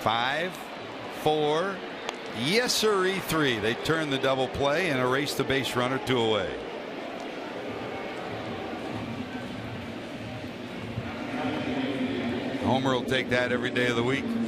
5, 4, yes sir, 3. They turn the double play and erase the base runner 2 away. Homer will take that every day of the week.